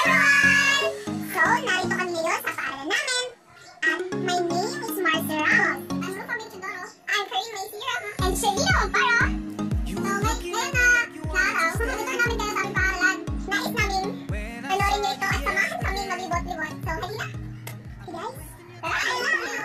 everyone! So, narito kami ngayon sa paaralan namin. At my name is Marcel. Ano kami today? I'm Karin Maysira and Shelino Amparo. So, ngayon na araw, kung nandito namin kayo sa aming paaralan, nais namin panorin nyo ito at samahan kami maglibot-libot. So, halina! Hey guys! Hello!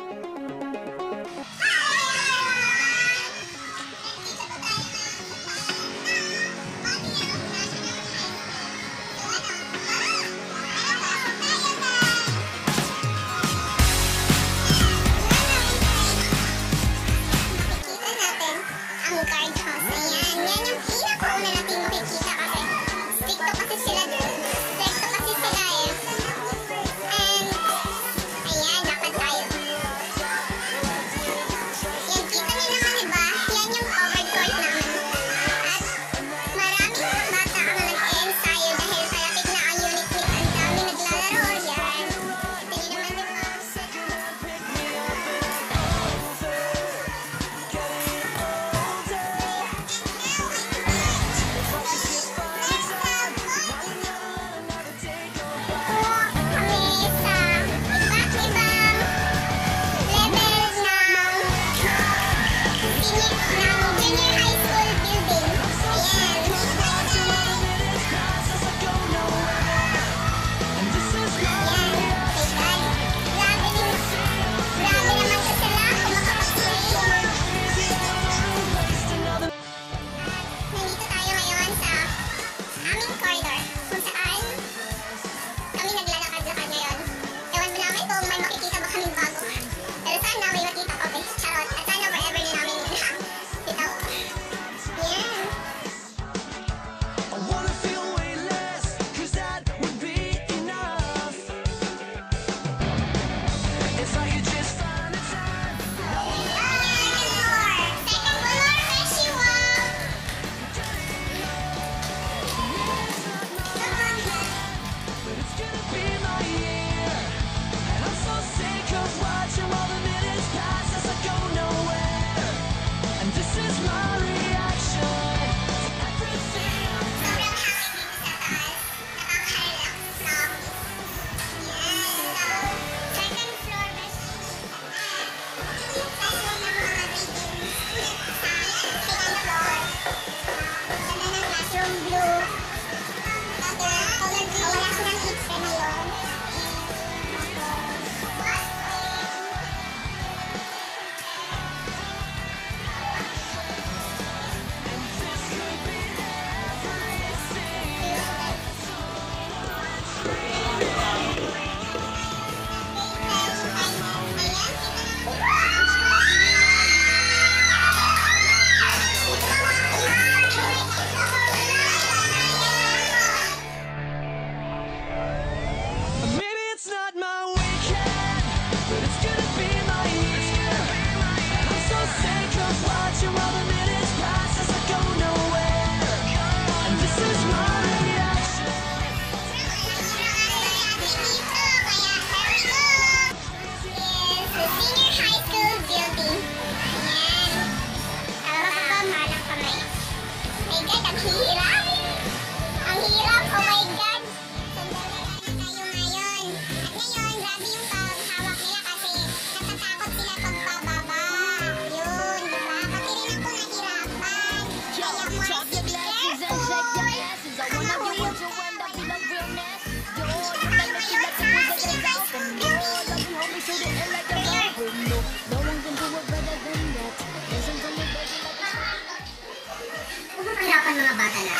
Mga bata na.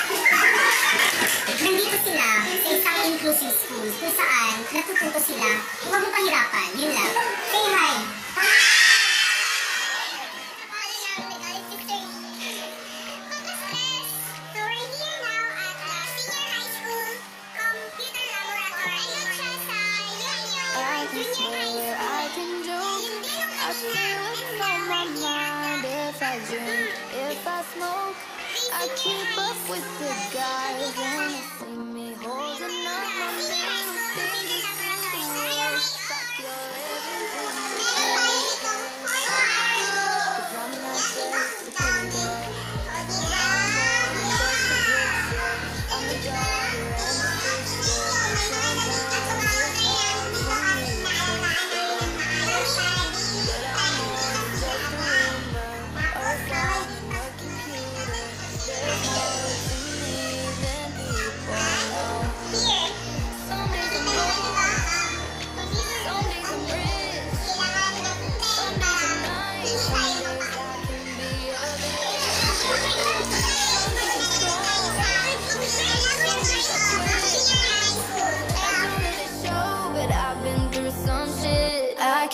Nandito sila sa isang inclusive school kung saan natututo sila huwag mo pahirapan. Yun lang. Say hi! So we're here now at the Senior High School Computer Laboratory siya sa Junior High School. I can joke, I feel it on my mind. If I drink, if I smoke, I keep up with the guys. Wanna see me holding up my middle finger to the world. Fuck your everything. 'Cause I'm not just a player. I'm the daughter and the sister.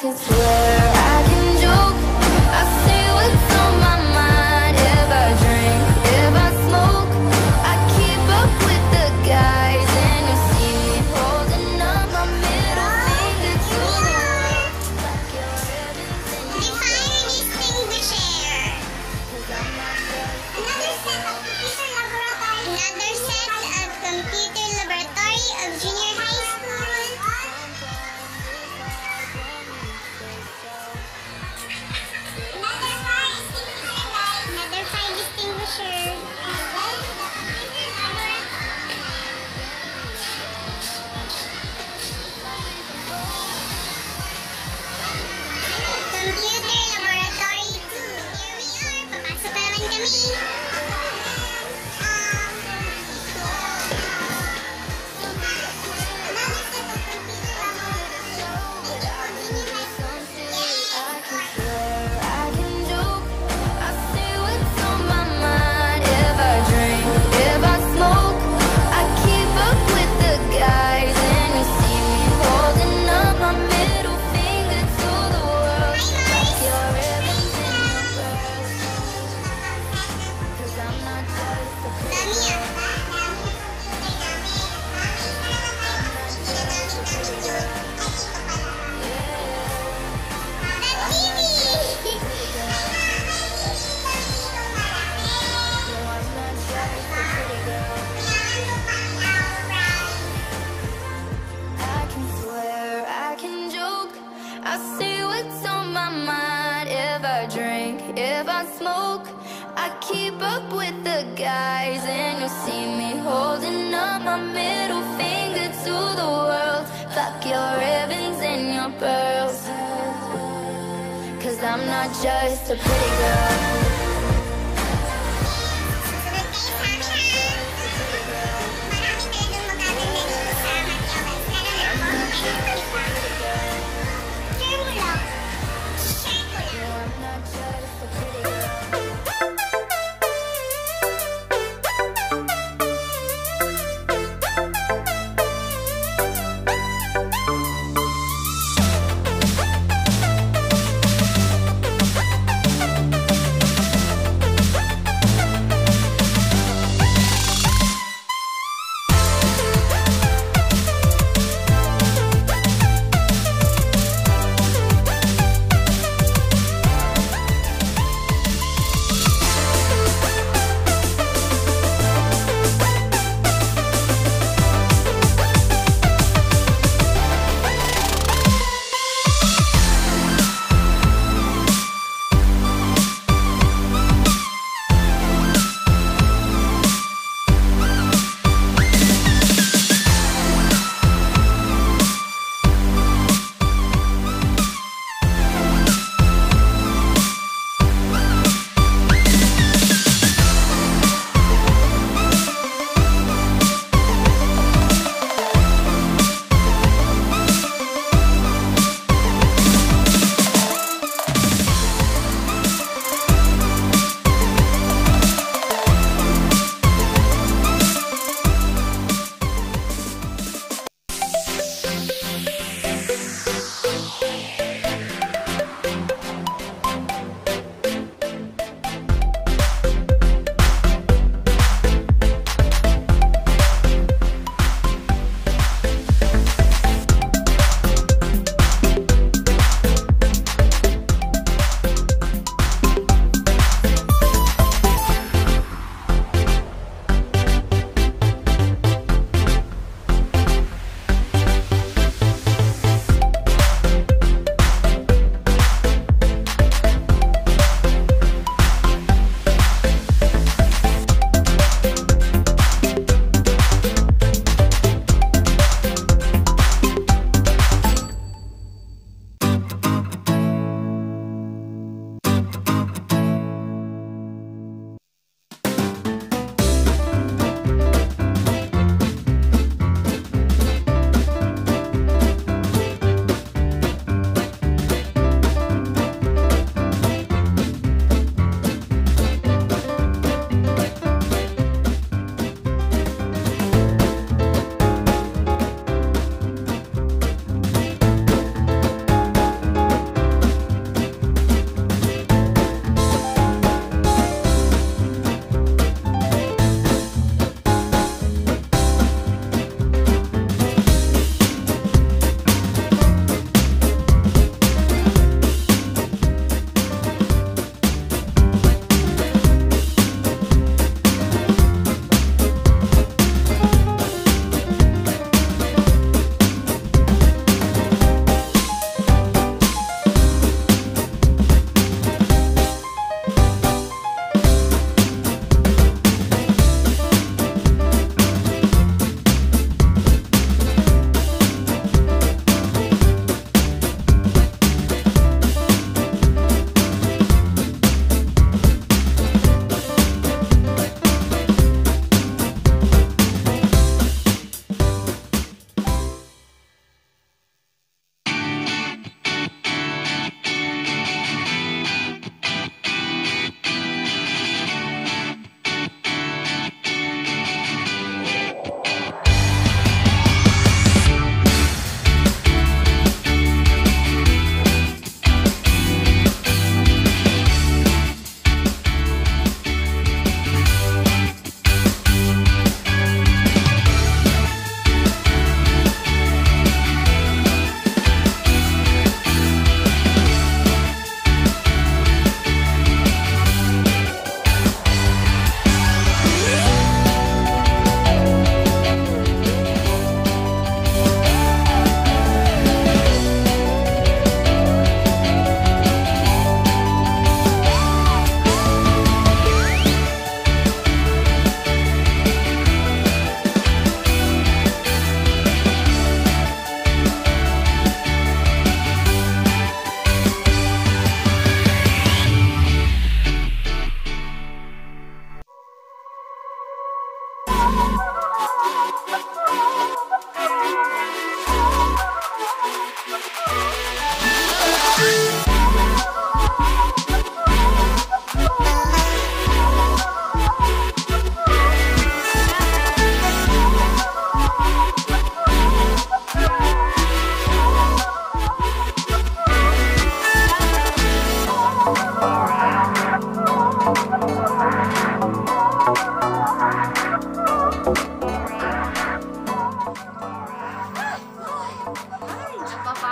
can swear, I can joke, I say what's on my mind. If I drink, if I smoke, I keep up with the guys, and you see me holding up my middle finger to the world. Like your ribbons in your Fire extinguisher. Another set of computer laboratory of junior high school. Another fire extinguisher. Computer laboratory 2. Here we are. Papasok na naman kami. I can swear, I can joke, I say what's on my mind. If I drink, if I smoke, I keep up with the guys, and you see me holding up my middle finger to the world. Like your ribbons in your pearls, 'cause I'm not just a pretty girl. I can swear, I can joke, I say what's on my mind. If I drink, if I smoke, I keep up with the guys, and you see me holding up my middle finger to the world. Fuck your ribbons and your pearls, 'cause I'm not just a pretty girl.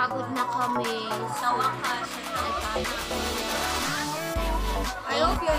Napagod na kami. Sa wakas. Napagod na. I hope you